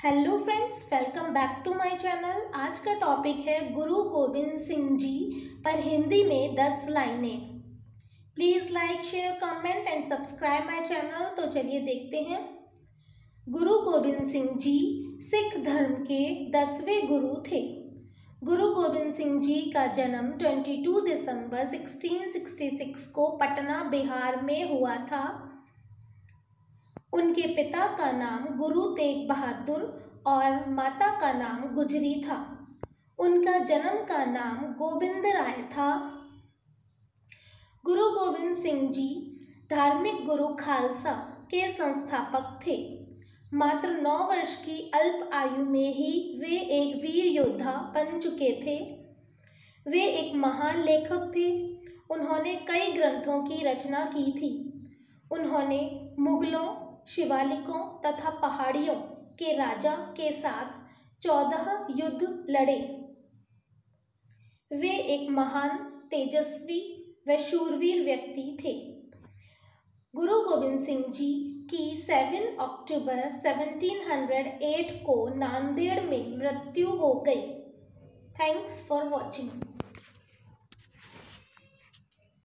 Hello friends, welcome back to my channel. आज का topic है गुरु गोविंद सिंह जी पर हिंदी में 10 लाइनें। Please like, share, comment and subscribe my channel. तो चलिए देखते हैं। गुरु गोविंद सिंह जी सिख धर्म के 10वें गुरु थे। गुरु गोविंद सिंह जी का जन्म 22 दिसंबर 1666 को पटना, बिहार में हुआ था। उनके पिता का नाम गुरु तेग बहादुर और माता का नाम गुजरी था। उनका जन्म का नाम गोविंद राय था। गुरु गोविंद सिंह जी धार्मिक गुरु खालसा के संस्थापक थे। मात्र 9 वर्ष की अल्प आयु में ही वे एक वीर योद्धा बन चुके थे। वे एक महान लेखक थे। उन्होंने कई ग्रंथों की रचना की थी। उन्होंने मुगलों, शिवालिकों तथा पहाड़ियों के राजा के साथ 14 युद्ध लड़े। वे एक महान, तेजस्वी व शूरवीर व्यक्ति थे। गुरु गोविंद सिंह जी की 7 अक्टूबर 1708 को नांदेड़ में मृत्यु हो गई। Thanks for watching.